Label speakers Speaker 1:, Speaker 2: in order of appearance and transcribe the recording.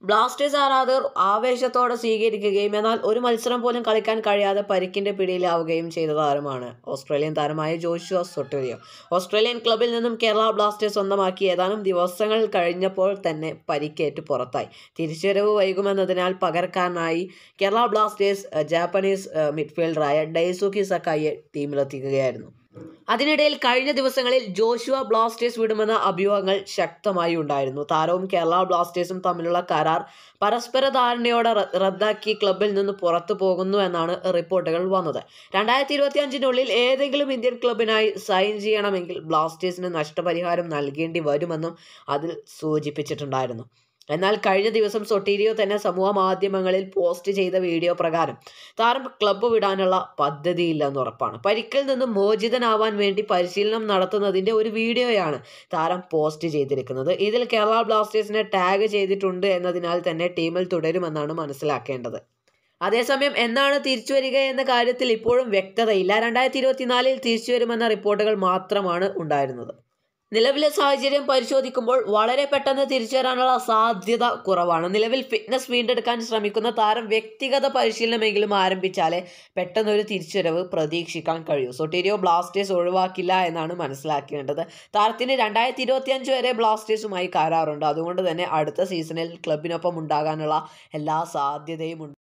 Speaker 1: Blasters ആരാധകർ ആവേശത്തോടെ സ്വീകരിക്കുകയും എന്നാൽ ഒരു മത്സരം പോലും കളിക്കാൻ കഴിയാതെ പരിക്കിന്റെ പിടിയിലാവുകയും ചെയ്ത താരമാണ് ഓസ്ട്രേലിയൻ താരമായ ജോഷുവ സൊട്ടേരിയോ. ഓസ്ട്രേലിയൻ ക്ലബിൽ നിന്നും കേരള ബ്ലാസ്റ്റേഴ്സ് സ്വന്തമാക്കി ഏതാനും ദിവസങ്ങൾ കഴിഞ്ഞപ്പോൾ തന്നെ പരിക്കേറ്റ് പുറത്തായി. തിരിച്ചുവരവ് വൈകുമെന്നതിനാൽ പകരക്കാരനായി കേരള ബ്ലാസ്റ്റേഴ്സ് ജാപ്പനീസ് മിഡ്ഫീൽഡറായ ഡൈസുക്കി സക്കായിയെ ടീമിലെത്തിക്കുകയായിരുന്നു. അതിനിടയിൽ കഴിഞ്ഞ ദിവസങ്ങളിൽ ജോഷുവ ബ്ലാസ്റ്റേഴ്സ് വിടുമെന്ന അഭ്യൂഹങ്ങൾ ശക്തമായി ഉണ്ടായിരുന്നു. താരവും കേരള ബ്ലാസ്റ്റേഴ്സും തമ്മിലുള്ള കരാർ പരസ്പര ധാരണയോടെ റദ്ദാക്കി ക്ലബിൽ നിന്ന് പുറത്തു പോകുന്നു എന്നാണ് റിപ്പോർട്ടുകൾ വന്നത്. 2025-നുള്ളിൽ ഏതെങ്കിലും ഇന്ത്യൻ ക്ലബിനായി സൈൻ ചെയ്യണമെങ്കിൽ ബ്ലാസ്റ്റേഴ്സിന് നഷ്ടപരിഹാരം നൽകേണ്ടി വരുമെന്നും അതിൽ സൂചിപ്പിച്ചിട്ടുണ്ടായിരുന്നു. എന്നാൽ കഴിഞ്ഞ ദിവസം സൊട്ടീരിയോ തന്നെ സമൂഹ മാധ്യമങ്ങളിൽ പോസ്റ്റ് ചെയ്ത വീഡിയോ പ്രകാരം താരം ക്ലബ്ബ് വിടാനുള്ള പദ്ധതിയില്ലെന്ന് ഉറപ്പാണ്. പരിക്കിൽ നിന്നും മോചിതനാവാൻ വേണ്ടി പരിശീലനം നടത്തുന്നതിൻ്റെ ഒരു വീഡിയോയാണ് താരം പോസ്റ്റ് ചെയ്തിരിക്കുന്നത്. ഇതിൽ കേരള ബ്ലാസ്റ്റേഴ്സിനെ ടാഗ് ചെയ്തിട്ടുണ്ട് എന്നതിനാൽ തന്നെ ടീമിൽ തുടരുമെന്നാണ് മനസ്സിലാക്കേണ്ടത്. അതേസമയം എന്നാണ് തിരിച്ചുവരിക എന്ന കാര്യത്തിൽ ഇപ്പോഴും വ്യക്തതയില്ല. 2024-ൽ തിരിച്ചുവരുമെന്ന റിപ്പോർട്ടുകൾ മാത്രമാണ് ഉണ്ടായിരുന്നത്. നിലവിലെ സാഹചര്യം പരിശോധിക്കുമ്പോൾ വളരെ പെട്ടെന്ന് തിരിച്ചു വരാനുള്ള സാധ്യത കുറവാണ്. നിലവിൽ ഫിറ്റ്നസ് വീണ്ടെടുക്കാൻ ശ്രമിക്കുന്ന താരം വ്യക്തിഗത പരിശീലനമെങ്കിലും ആരംഭിച്ചാലേ പെട്ടെന്നൊരു തിരിച്ചുവരവ് പ്രതീക്ഷിക്കാൻ കഴിയൂ. സൊട്ടീരിയോ ബ്ലാസ്റ്റേഴ്സ് ഒഴിവാക്കില്ല എന്നാണ് മനസ്സിലാക്കേണ്ടത്. താരത്തിന് 2025 വരെ ബ്ലാസ്റ്റേഴ്സുമായി കരാറുണ്ട്. അതുകൊണ്ട് തന്നെ അടുത്ത സീസണിൽ ക്ലബിനൊപ്പം ഉണ്ടാകാനുള്ള എല്ലാ സാധ്യതയും ഉണ്ട്.